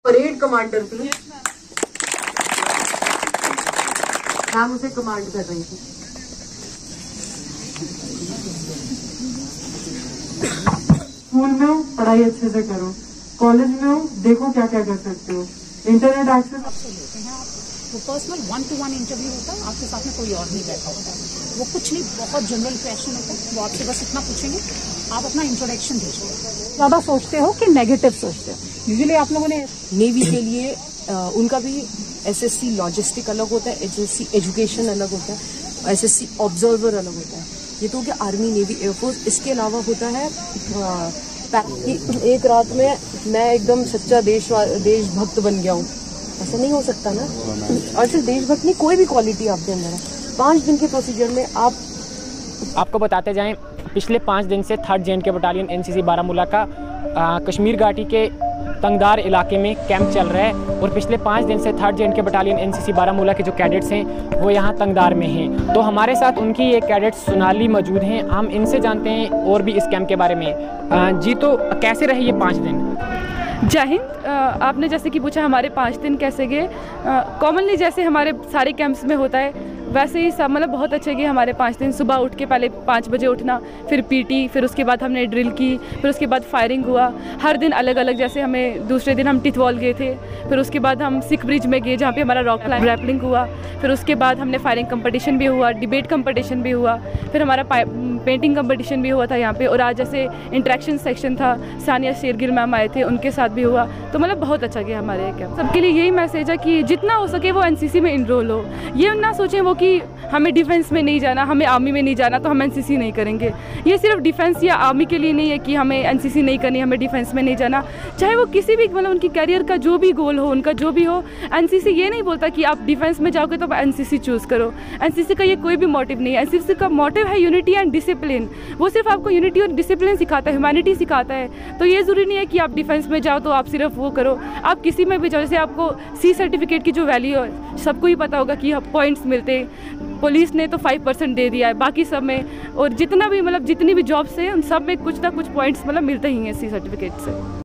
Parade commander थी, ma'am उसे command कर रही थी। स्कूल में हो पढ़ाई अच्छे से करो, कॉलेज में हो देखो क्या क्या कर सकते हो, इंटरनेट एक्सेस। वो पर्सनल 1-to-1 इंटरव्यू होता है, आपके साथ में कोई और नहीं बैठा होता है। वो कुछ नहीं, बहुत जनरल क्वेश्चन होता है, वो आपसे बस इतना पूछेंगे, आप अपना इंट्रोडक्शन दीजिए। ज़्यादा सोचते हो कि नेगेटिव सोचते हो? यूजुअली आप लोगों ने नेवी के लिए उनका भी एसएससी लॉजिस्टिक अलग होता है, एसएससी एजुकेशन अलग होता है, एसएससी ऑब्जर्वर अलग होता है। ये तो क्या आर्मी, नेवी, एयरफोर्स। इसके अलावा होता है एक रात में मैं एकदम सच्चा देशभक्त बन गया हूँ, ऐसा नहीं हो सकता ना। और सिर्फ देशभक्त नहीं, कोई भी क्वालिटी आपके अंदर है, 5 दिन के प्रोसीजर में आपको बताते जाएं, पिछले 5 दिन से 3rd JNK battalion NCC Baramulla का कश्मीर घाटी के तंगदार इलाके में कैंप चल रहा है और पिछले 5 दिन से 3rd JNK battalion NCC Baramulla के जो कैडेट्स हैं वो यहाँ तंगदार में हैं। तो हमारे साथ उनकी एक कैडेट सोनाली मौजूद हैं, हम इनसे जानते हैं और भी इस कैंप के बारे में। जी, तो कैसे रहे ये 5 दिन? जय हिंद। आपने जैसे कि पूछा हमारे 5 दिन कैसे गए, कॉमनली जैसे हमारे सारे कैंप्स में होता है वैसे ही सब, मतलब बहुत अच्छे गए हमारे 5 दिन। सुबह उठ के पहले 5 बजे उठना, फिर पीटी, फिर उसके बाद हमने ड्रिल की, फिर उसके बाद फायरिंग हुआ। हर दिन अलग अलग, जैसे हमें दूसरे दिन हम टिथवॉल गए थे, फिर उसके बाद हम सिख ब्रिज में गए जहाँ पे हमारा रॉक रैपलिंग हुआ, फिर उसके बाद हमने फायरिंग कंपटीशन भी हुआ, डिबेट कंपटीशन भी हुआ, फिर हमारा पेंटिंग कंपटीशन भी हुआ था यहाँ पे। और आज जैसे इंटरेक्शन सेक्शन था, सानिया शेरगिल मैम आए थे, उनके साथ भी हुआ। तो मतलब बहुत अच्छा गया हमारे कैंप। सबके लिए यही मैसेज है कि जितना हो सके वो एनसीसी में इनरोल हो। ये ना सोचें वो कि हमें डिफेंस में नहीं जाना, हमें आर्मी में नहीं जाना तो हम एनसीसी नहीं करेंगे। ये सिर्फ डिफेंस या आर्मी के लिए नहीं है कि हमें एनसीसी नहीं करनी, हमें डिफेंस में नहीं जाना। चाहे वो किसी भी, मतलब उनकी कैरियर का जो भी गोल हो, उनका जो भी हो, एनसीसी ये नहीं बोलता कि आप डिफेंस में जाओगे तो आप एनसीसी चूज़ करो। एनसीसी का ये कोई भी मोटिव नहीं है। एनसीसी का मोटिव है यूनिटी एंड डिसिप्लिन। वो सिर्फ आपको यूनिटी और डिसिप्लिन सिखाता है, ह्यूमैनिटी सिखाता है। तो ये ज़रूरी नहीं है कि आप डिफेंस में जाओ तो आप सिर्फ वो करो, आप किसी में भी जाओ। जैसे आपको सी सर्टिफिकेट की जो वैल्यू है सबको ही पता होगा कि पॉइंट्स मिलते हैं। पुलिस ने तो 5% दे दिया है, बाकी सब में और जितना भी, मतलब जितनी भी जॉब्स हैं उन सब में कुछ ना कुछ पॉइंट्स मतलब मिलते ही हैं सी सर्टिफिकेट से।